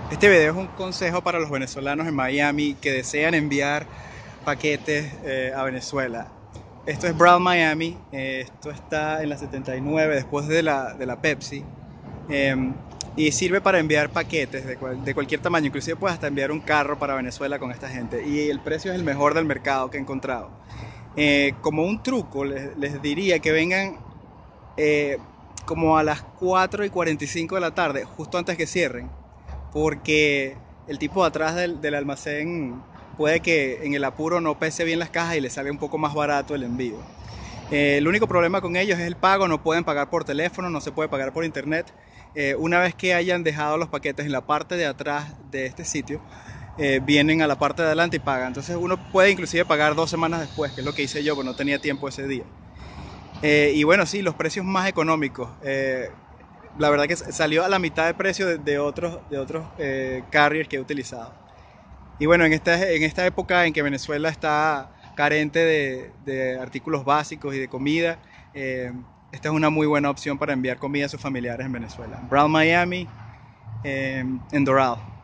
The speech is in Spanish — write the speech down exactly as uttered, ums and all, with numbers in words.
Este video es un consejo para los venezolanos en Miami que desean enviar paquetes eh, a Venezuela. Esto es Brown Miami, eh, esto está en la setenta y nueve después de la, de la Pepsi, eh, y sirve para enviar paquetes de, cual, de cualquier tamaño, inclusive puedes hasta enviar un carro para Venezuela con esta gente, y el precio es el mejor del mercado que he encontrado. Eh, como un truco les, les diría que vengan eh, como a las cuatro y cuarenta y cinco de la tarde, justo antes que cierren, porque el tipo de atrás del, del almacén puede que en el apuro no pese bien las cajas y le sale un poco más barato el envío. Eh, el único problema con ellos es el pago, no pueden pagar por teléfono, no se puede pagar por internet. Eh, una vez que hayan dejado los paquetes en la parte de atrás de este sitio, eh, vienen a la parte de adelante y pagan. Entonces uno puede inclusive pagar dos semanas después, que es lo que hice yo, porque no tenía tiempo ese día. Eh, y bueno, sí, los precios más económicos. Eh, la verdad que salió a la mitad de precio de, de otros, de otros eh, carriers que he utilizado. Y bueno, en esta, en esta época en que Venezuela está carente de, de artículos básicos y de comida, eh, esta es una muy buena opción para enviar comida a sus familiares en Venezuela. Brown Miami, eh, en Doral.